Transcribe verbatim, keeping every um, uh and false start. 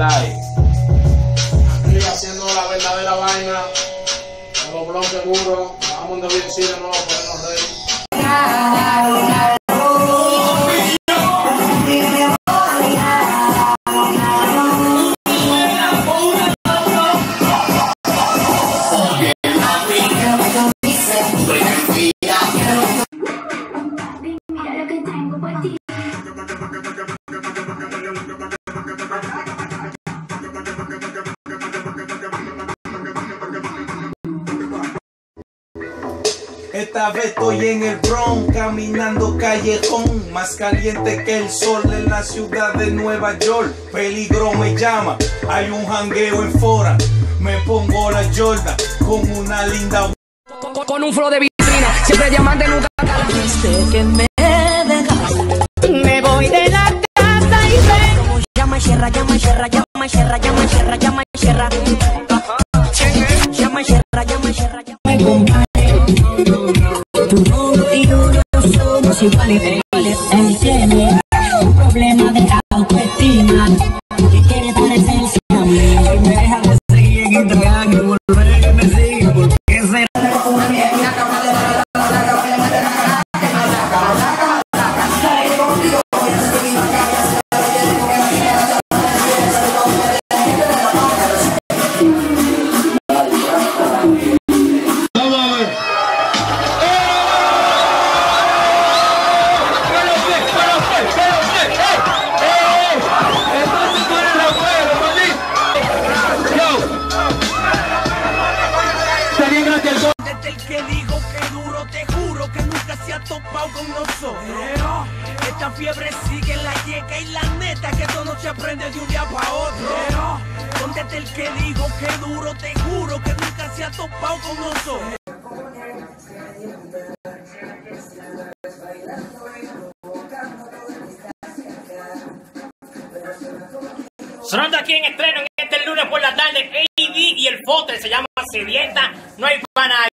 Live. Aquí haciendo la verdadera vaina. En los blogs seguros. Vamos de bien cine, no ponernos ready. Esta vez estoy en el Bronx, caminando callejón, más caliente que el sol en la ciudad de Nueva York. Peligro me llama, hay un jangueo en Fora, me pongo la Jordan con una linda con, con, con un flow de vitrina, siempre diamante, nunca cala. Desde que me dejaste, Me voy de la casa y vengo. llama Sierra, llama Sierra, llama Sierra, llama Sierra, llama Sierra, llama Sierra, llama Sierra, me compare. Tu duro y duro somos iguales, él tiene un problema de autoestima que quiere parecerse a mí. Me deja de seguir y entregar que volver que me sigue porque será. Topado con nosotros. Esta fiebre sigue en la yeca y la neta que esto no se aprende de un día para otro. Póntete el que dijo que duro, te juro que nunca se ha topado con nosotros. Sonando aquí en estreno en este lunes por la tarde, A D y el Foster se llama Sedienta, no hay pana.